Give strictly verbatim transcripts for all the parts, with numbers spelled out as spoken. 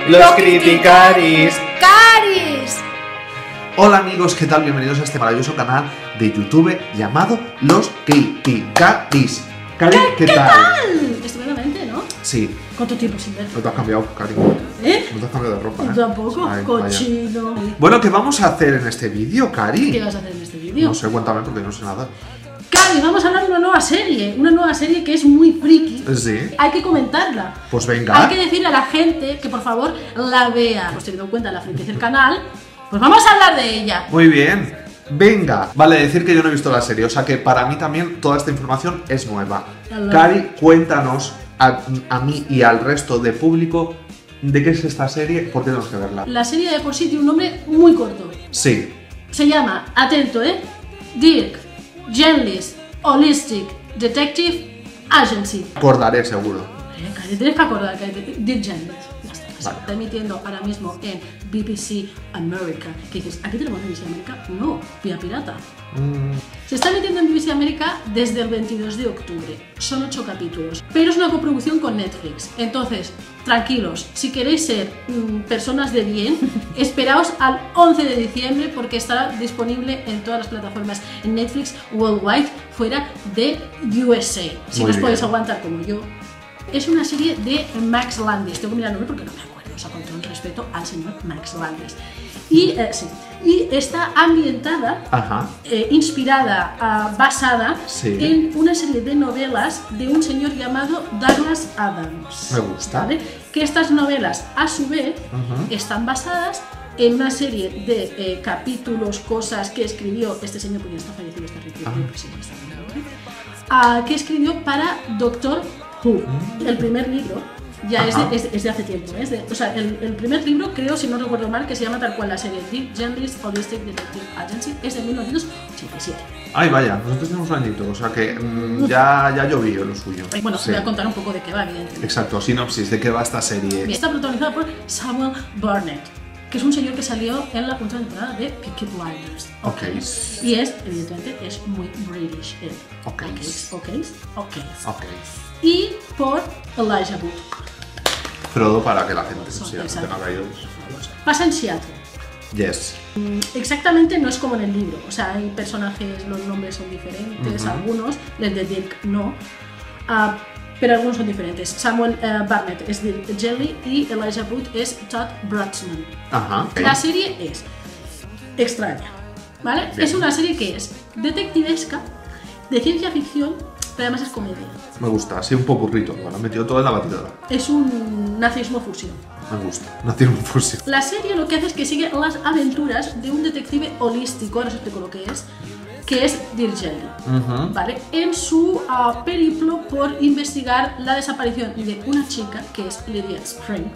Los criticaris. ¡Caris! Hola amigos, ¿qué tal? Bienvenidos a este maravilloso canal de YouTube llamado Los criticaris. Cari, ¿qué, ¿Qué tal? tal? Estupendamente, ¿no? Sí. ¿Cuánto tiempo sin ver? No te has cambiado, Cari. ¿Eh? No te has cambiado de ropa, ¿eh? Tampoco. Ay, Cochino. vaya. Bueno, ¿qué vamos a hacer en este vídeo, Cari? ¿Qué vas a hacer en este vídeo? No sé, cuéntame porque no sé nada. Cari, vamos a hablar de una nueva serie. Una nueva serie que es muy friki. Sí. Hay que comentarla. Pues venga. Hay que decirle a la gente que por favor la vea. Pues teniendo en cuenta la friquez del canal, pues vamos a hablar de ella. Muy bien. Venga. Vale, decir que yo no he visto la serie, o sea que para mí también toda esta información es nueva. Hola. Cari, cuéntanos a, a mí y al resto de público de qué es esta serie, por qué tenemos que verla. La serie de por sí tiene un nombre muy corto. Sí. Se llama, atento, ¿eh? Dirk Gently's Holistic Detective Agency. Acordaré seguro. Eh, Cari, tienes que acordar que Dirk Gently. Ya está. Se Vale. está emitiendo ahora mismo en B B C America. ¿Qué dices? ¿Aquí tenemos B B C America? No, vía pirata. Mm, Se está emitiendo en B B C América desde el veintidós de octubre. Son ocho capítulos, pero es una coproducción con Netflix. Entonces, tranquilos, si queréis ser mmm, personas de bien, esperaos al once de diciembre porque estará disponible en todas las plataformas en Netflix worldwide, fuera de U S A. Si Muy os bien. podéis aguantar como yo. Es una serie de Max Landis. Tengo que mirar el nombre porque no me acuerdo. O sea, con todo el respeto al señor Max Landis. Y, eh, sí, y está ambientada, Ajá. eh, inspirada, ah, basada Sí. en una serie de novelas de un señor llamado Douglas Adams. Me gusta. ¿Vale? Que estas novelas, a su vez, Ujú. están basadas en una serie de eh, capítulos, cosas que escribió este señor, porque ya está fallecido, está retirado, Ah. pues sí, está retirado, ah, que escribió para Doctor Who. El primer libro ya es Ajá. de, es, es de hace tiempo. ¿eh? Es de, o sea, el, el primer libro, creo, si no recuerdo mal, que se llama tal cual la serie Dirk Gently's Holistic Detective Agency, es de mil novecientos ochenta y siete. Ay, vaya, nosotros tenemos un añito, o sea que mm, ya, ya llovió lo suyo. Bueno, Sí. voy a contar un poco de qué va, evidentemente. Exacto, sinopsis, ¿de qué va esta serie? Está protagonizada por Samuel Burnett, que es un señor que salió en la última temporada de Peaky Blinders. Ok. Y es, evidentemente, es muy British. él. Ok. Ok, ok, ok. Ok. Y por Elijah Wood. Frodo para que la gente Son- se la gente exacto. no haya ido. Pasa en Seattle. Yes. Exactamente no es como en el libro, o sea, hay personajes, los nombres son diferentes, Ujú. algunos, el de Dirk no, ah, pero algunos son diferentes. Samuel eh, Barnett es Dirk Gently y Elijah Wood es Todd Brunsman. Ajá. ok. La serie es extraña, ¿vale? Bien. Es una serie que es detectivesca, de ciencia ficción, pero además es comedia. Me gusta, así un poco burrito, lo han metido todo en la batidora. Es un nazismo fusión. Me gusta, no tiene un fusión. La serie lo que hace es que sigue las aventuras de un detective holístico, ahora os explico lo que es, que es Dirk Gently, Ujú. ¿vale? En su ah, periplo por investigar la desaparición de una chica, que es Lydia Spring,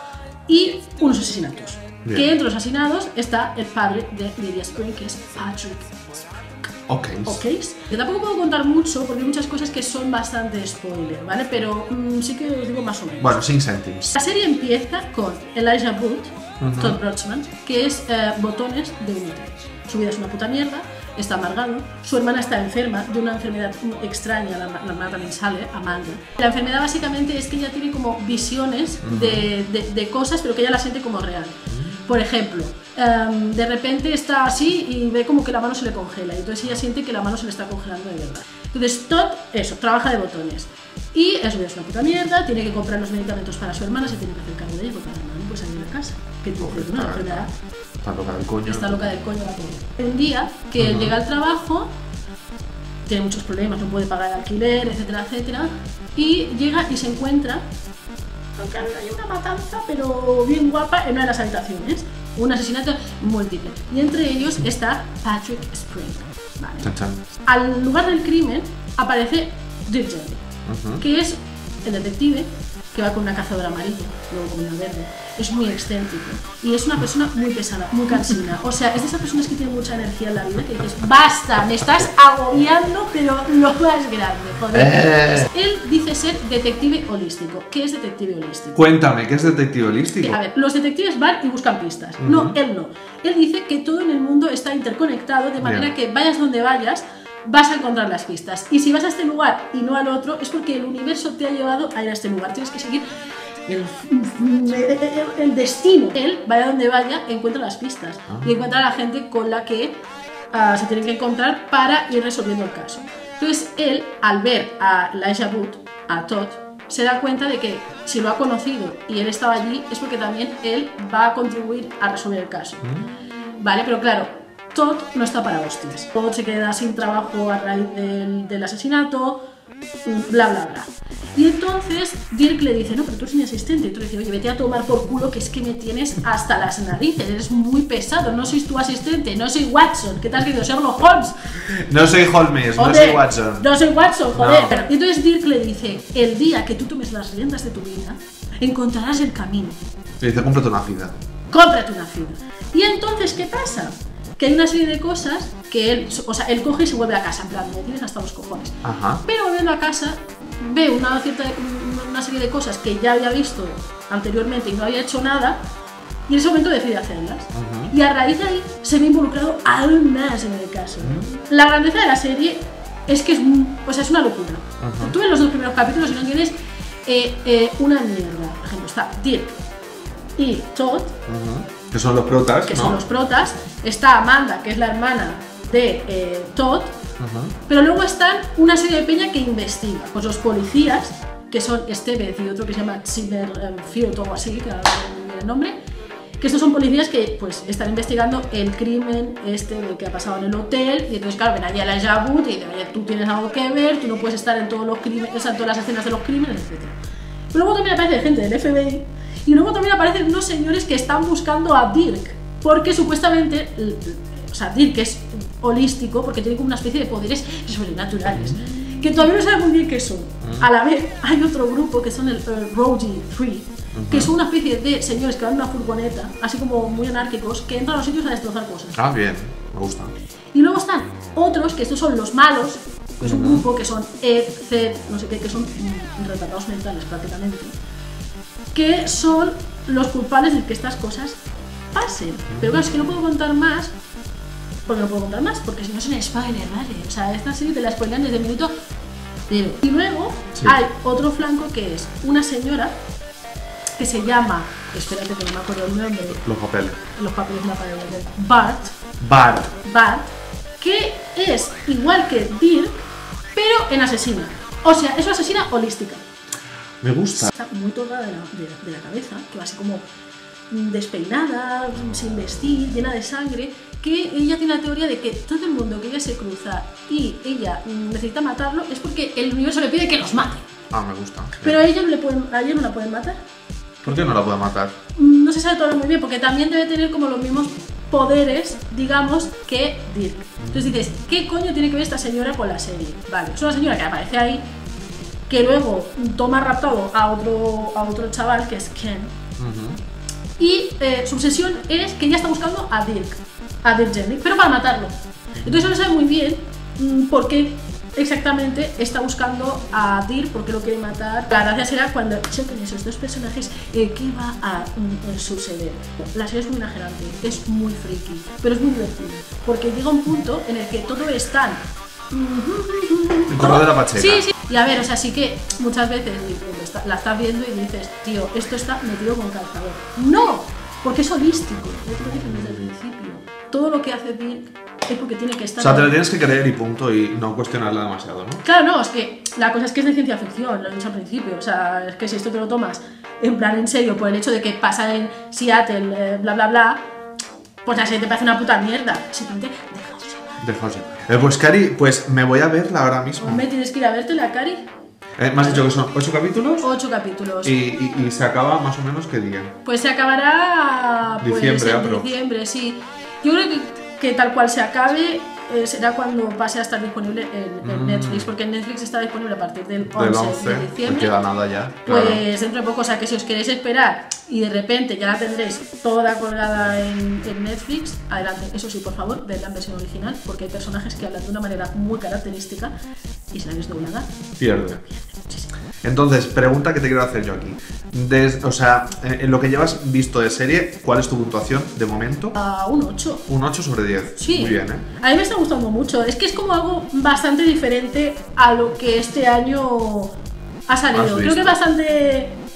y unos asesinatos. Bien. Que entre los asesinados está el padre de Lydia Spring, que es Patrick Spring. Ok. ¿Ok? Yo tampoco puedo contar mucho porque hay muchas cosas que son bastante spoiler, ¿vale? Pero mm, sí que os digo más o menos. Bueno, sin céntimos. La serie empieza con Elijah Wood, Ujú. Todd Brunsman, que es eh, botones de un hotel. Su vida es una puta mierda, está amargado, su hermana está enferma de una enfermedad muy extraña, la, la hermana también sale, Amanda. La enfermedad básicamente es que ella tiene como visiones de, de- de cosas, pero que ella las siente como real. Por ejemplo, em, de repente está así y ve como que la mano se le congela, y entonces ella siente que la mano se le está congelando de verdad. Entonces Todd, eso, trabaja de botones. Y es es una puta mierda, tiene que comprar los medicamentos para su hermana, se tiene que hacer cargo de ella porque la hermana no puede salir de casa. Que tiene Pobre, una está- enfermedad, Está loca del coño. está loca del coño la pobre. Un día que él Ujú. llega al trabajo, tiene muchos problemas, no puede pagar el alquiler, etcétera, etcétera, y llega y se encuentra, aunque hay una matanza, pero bien guapa, en una de las habitaciones, un asesinato múltiple, y entre ellos está Patrick Spring. Vale. Chan, chan. Al lugar del crimen aparece Dirk Gently, Ujú. que es el detective que va con una cazadora amarilla, luego con una verde. Es muy excéntrico y es una persona muy pesada, muy cansina. O sea, es de esas personas que tienen mucha energía en la vida que dices, basta, me estás agobiando, pero lo más grande, joder. Eh. Él dice ser detective holístico. ¿Qué es detective holístico? Cuéntame, ¿qué es detective holístico? A ver, los detectives van y buscan pistas. No, él no. Él dice que todo en el mundo está interconectado de manera Bien. que vayas donde vayas, vas a encontrar las pistas. Y si vas a este lugar y no al otro, es porque el universo te ha llevado a ir a este lugar. Tienes que seguir el, el, el destino. Él, vaya donde vaya, encuentra las pistas ah. y encuentra a la gente con la que uh, se tienen que encontrar para ir resolviendo el caso. Entonces él, al ver a Elijah Wood, a Todd, se da cuenta de que si lo ha conocido y él estaba allí es porque también él va a contribuir a resolver el caso. Mm. Vale, pero claro, Todd no está para hostias. Todd se queda sin trabajo a raíz del, del asesinato, bla bla bla. Y entonces Dirk le dice, no, pero tú eres mi asistente. Y tú le dices, oye, vete a tomar por culo, que es que me tienes hasta las narices, eres muy pesado, no soy tu asistente, no soy Watson. ¿Qué te has querido? Sherlock Holmes. No soy Holmes, joder, no soy Watson. No soy Watson, joder. No. Y entonces Dirk le dice, el día que tú tomes las riendas de tu vida, encontrarás el camino. Le dice, cómprate una fida. Cómprate una fida. Y entonces, ¿qué pasa? Que hay una serie de cosas que él, o sea, él coge y se vuelve a casa, en plan, me tienes hasta los cojones. Ajá. Pero volviendo a casa, ve una, cierta, una serie de cosas que ya había visto anteriormente y no había hecho nada, y en ese momento decide hacerlas. Uh-huh. Y a raíz de ahí se ve involucrado aún más en el caso. Uh-huh. La grandeza de la serie es que es, o sea, es una locura. Uh-huh. Tú ves los dos primeros capítulos y no tienes eh, eh, una mierda. Por ejemplo, está Dirk y Todd. Uh-huh. Que son los protas, Que ¿no? son los protas. Está Amanda, que es la hermana de eh, Todd. Uh-huh. Pero luego están una serie de peña que investiga. Pues los policías, que son Estevez y otro que se llama Zimmerfield o algo así, que ahora no me viene el nombre. Que estos son policías que pues están investigando el crimen este de que ha pasado en el hotel. Y entonces, claro, ven allí a Elijah Wood y dicen, oye, tú tienes algo que ver, tú no puedes estar en todos los crímenes, o sea, en todas las escenas de los crímenes, etcétera. Pero luego también aparece gente del F B I. Y luego también aparecen unos señores que están buscando a Dirk, porque supuestamente, o sea, Dirk es holístico porque tiene como una especie de poderes sobrenaturales, que todavía no sabe muy bien qué son. A la vez hay otro grupo que son el uh, Rogie tres, que son una especie de señores que van en una furgoneta, así como muy anárquicos, que entran a los sitios a destrozar cosas. Ah, bien, me gusta. Y luego están otros, que estos son los malos, que es un grupo que son Ed, Zed, no sé qué, que son mm, retardados mentales prácticamente, que son los culpables de que estas cosas pasen. Pero claro, es que no puedo contar más, porque no puedo contar más, porque si no es un spoiler, ¿vale? O sea, esta serie te la spoilean desde el minuto cero. Y luego sí. hay otro flanco que es una señora que se llama, espérate que no me acuerdo el nombre. Los papeles. Los papeles de la pared. Bart. Bart. Bart, que es igual que Dirk, pero en asesina. O sea, es una asesina holística. Me gusta. Está muy tocada de la, de, de la cabeza, que va así como despeinada, sin vestir, llena de sangre, que ella tiene la teoría de que todo el mundo que ella se cruza y ella necesita matarlo es porque el universo le pide que los mate. Ah, me gusta. Pero a ella no, le pueden, a ella no la pueden matar. ¿Por qué no la puede matar? No se sabe todavía muy bien, porque también debe tener como los mismos poderes, digamos, que Dirk. Entonces dices, ¿qué coño tiene que ver esta señora con la serie? Vale, es una señora que aparece ahí, que luego toma raptado a otro, a otro chaval que es Ken. Uh-huh. Y eh, su obsesión es que ella está buscando a Dirk, a Dirk Gently, pero para matarlo. Entonces no sabe muy bien mmm, por qué exactamente está buscando a Dirk, por qué lo quiere matar. La gracia será cuando chequen esos dos personajes eh, qué va a mm, suceder. La serie es muy enajenante, es muy friki, pero es muy divertida, porque llega un punto en el que todo es tan... El correo de la pachera. Sí, sí. Y a ver, o sea, sí que muchas veces la estás viendo y dices, tío, esto está metido con calzador. ¡No! Porque es holístico. Yo te lo dije desde el principio. Todo lo que hace Dirk es porque tiene que estar... O sea, te lo tienes que creer y punto, y no cuestionarla demasiado, ¿no? Claro, no, es que la cosa es que es de ciencia ficción, lo he dicho al principio. O sea, es que si esto te lo tomas en plan en serio por el hecho de que pasa en Seattle, eh, bla, bla, bla, pues la serie te parece una puta mierda. Simplemente dejaos llevar. Dejaos llevar. Eh, pues, Cari, pues me voy a verla ahora mismo. ¿Me tienes que ir a verte la Cari? Eh, ¿Me has dicho que son ocho capítulos? Ocho capítulos. ¿Y, y, y se acaba más o menos qué día? Pues se acabará pues, diciembre, en apro. diciembre, sí. Yo creo que, que tal cual se acabe eh, será cuando pase a estar disponible en, en mm. Netflix, porque en Netflix está disponible a partir del once, del once de diciembre. No queda nada ya. Pues claro. dentro de poco, o sea que si os queréis esperar y de repente ya la tendréis toda colgada en, en Netflix, adelante. Eso sí, por favor, ved la versión original, porque hay personajes que hablan de una manera muy característica y si la ves doblada, pierde. pierde muchísimo. Entonces, pregunta que te quiero hacer yo aquí. Des, o sea, en lo que llevas visto de serie, ¿cuál es tu puntuación de momento? Uh, un ocho. Un ocho sobre diez. Sí. Muy bien, ¿eh? A mí me está gustando mucho. Es que es como algo bastante diferente a lo que este año ha salido. Creo que es bastante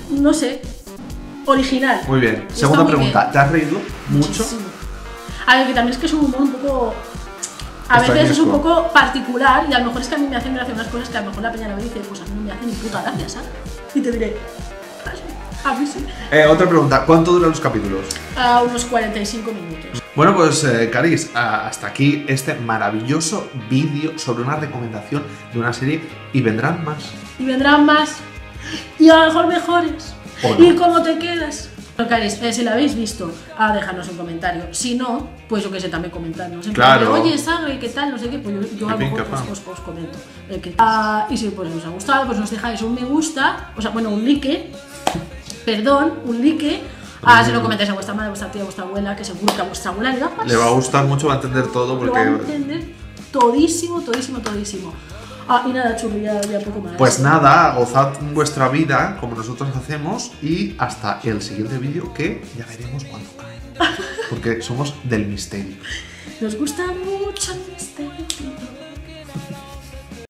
no sé, original. Muy bien. Está Segunda muy pregunta, bien. ¿te has reído mucho? Muchísimo. A ver, que también es que es un humor un poco... A veces es un Extrañesco. poco particular y a lo mejor es que a mí me hacen gracia unas cosas que a lo mejor la peña la ve y dice, pues a mí no me hacen ni puta gracia, ¿sabes? Y te diré, a mí sí. Eh, otra pregunta, ¿cuánto duran los capítulos? A unos cuarenta y cinco minutos. Bueno, pues eh, Caris, a- hasta aquí este maravilloso vídeo sobre una recomendación de una serie y vendrán más. Y vendrán más. Y a lo mejor mejores. ¿O no? ¿Y cómo te quedas? Caris, eh, si la habéis visto, ah, dejadnos un comentario. Si no, pues yo que sé, también comentadnos. En plan de, Claro. oye, Saga, ¿y qué tal? No sé qué, pues yo, yo a lo Qué mejor pinca, pues, pa. os, os comento. Eh, que- ah, y si pues, os ha gustado, pues nos dejáis un me gusta, o sea, bueno, un like, perdón, un like. Ah, si lo comentáis a vuestra madre, a vuestra tía, a vuestra abuela, que seguro que a vuestra abuela le va a pasar. Le va a gustar mucho, va a entender todo Lo va a porque... entender todísimo, todísimo, todísimo. Ah, y nada, chulo, ya, ya poco más. Pues nada, gozad vuestra vida como nosotros hacemos y hasta el siguiente vídeo que ya veremos cuándo cae. Porque somos del misterio. Nos gusta mucho.